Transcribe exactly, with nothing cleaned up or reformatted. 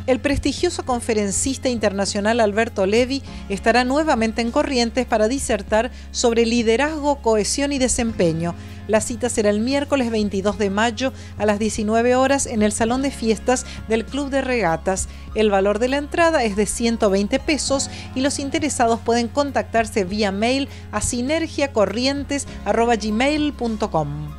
El prestigioso conferencista internacional Alberto Levi estará nuevamente en Corrientes para disertar sobre liderazgo, cohesión y desempeño. La cita será el miércoles veintidós de mayo a las diecinueve horas en el Salón de Fiestas del Club de Regatas. El valor de la entrada es de ciento veinte pesos y los interesados pueden contactarse vía mail a sinergiacorrientes arroba gmail punto com.